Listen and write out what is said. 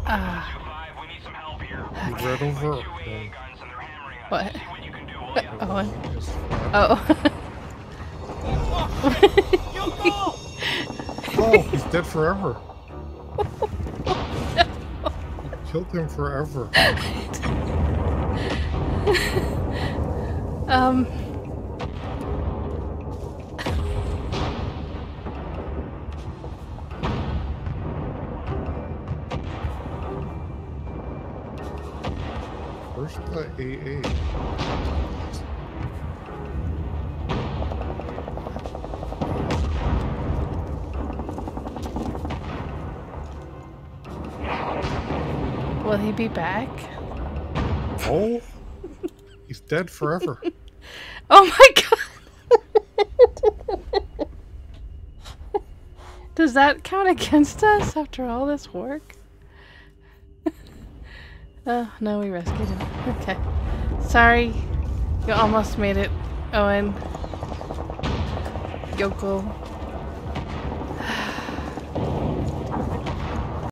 He's right over. What? Owen. Oh. Oh, he's dead forever. You killed him forever. Where's the AA? Will he be back? Oh, he's dead forever. Oh my god! Does that count against us after all this work? Oh, no, we rescued him. Okay. Sorry. You almost made it, Owen. Yoko.